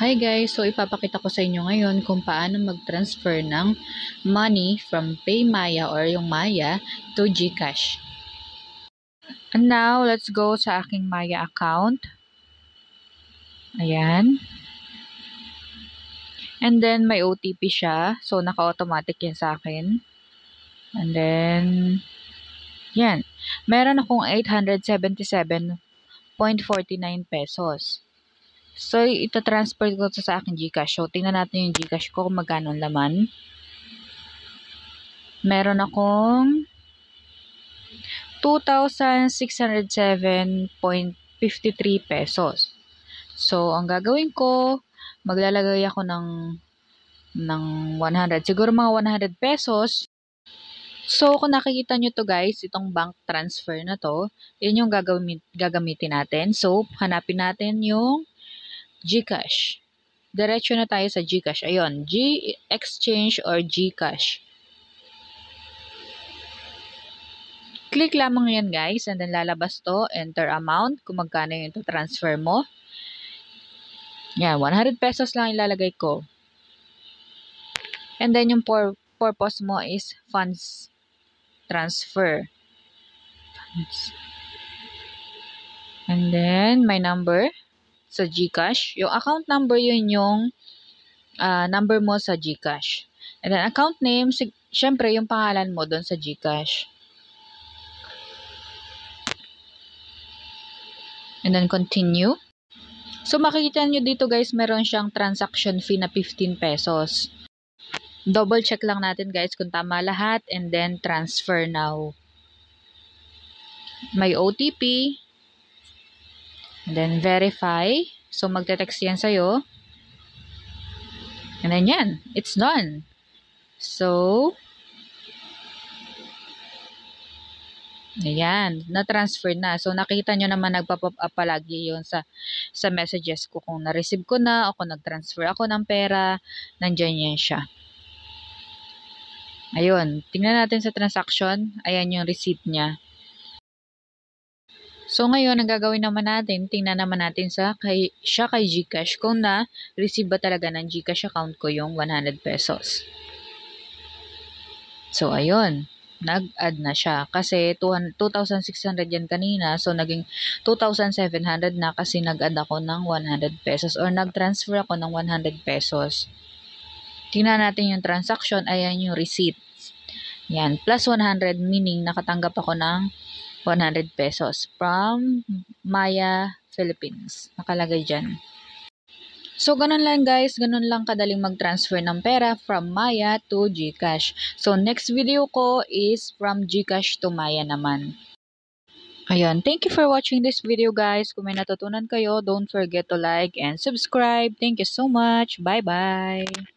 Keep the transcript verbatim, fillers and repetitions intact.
Hi guys! So ipapakita ko sa inyo ngayon kung paano mag-transfer ng money from PayMaya or yung Maya to Gcash. And now, let's go sa aking Maya account. Ayan. And then, may O T P siya. So, naka-automatic yan sa akin. And then, yan. Meron akong eight hundred seventy-seven point four nine pesos. So, ita-transfer ko sa aking Gcash. So, tingnan natin yung Gcash ko kung magkano ang laman. Meron akong two thousand six hundred seven point five three pesos. So, ang gagawin ko, maglalagay ako ng ng one hundred. Siguro mga one hundred pesos. So, kung nakikita nyo to guys, itong bank transfer na to, yun yung gagamit, gagamitin natin. So, hanapin natin yung Gcash. Diretso na tayo sa Gcash. Ayun, G-Exchange or Gcash. Click lamang yan guys, and then lalabas to, enter amount, kung magkano yung ito transfer mo. Yan, one hundred pesos lang ilalagay ko. And then yung pur purpose mo is funds transfer. And then, my number sa Gcash. Yung account number, yun yung uh, number mo sa Gcash. And then, account name, syempre, yung pangalan mo doon sa Gcash. And then, continue. So, makikita nyo dito guys, meron siyang transaction fee na fifteen pesos. Double check lang natin guys kung tama lahat. And then, transfer now. May O T P. And then, verify. So, magte-text yan sa'yo. And then, yan. It's done. So, ayan. Na-transfer na. So, nakita nyo naman nagpa-pop up palagi yun sa, sa messages ko. Kung na-receive ko na o kung nag-transfer ako ng pera, nandyan yan siya. Ayun. Tingnan natin sa transaction. Ayan yung receipt niya. So, ngayon, ang gagawin naman natin, tingnan naman natin sa kay, siya kay Gcash kung na-receive ba talaga ng Gcash account ko yung one hundred pesos. So, ayun. Nag-add na siya. Kasi two thousand six hundred yan kanina. So, naging two thousand seven hundred na kasi nag-add ako ng one hundred pesos or nag-transfer ako ng one hundred pesos. Tingnan natin yung transaction. Ayan yung receipt. Yan. Plus one hundred meaning nakatanggap ako ng one hundred pesos from Maya, Philippines. Nakalagay dyan. So, ganun lang guys. Ganun lang kadaling mag-transfer ng pera from Maya to Gcash. So, next video ko is from Gcash to Maya naman. Ayun. Thank you for watching this video guys. Kung may natutunan kayo, don't forget to like and subscribe. Thank you so much. Bye-bye.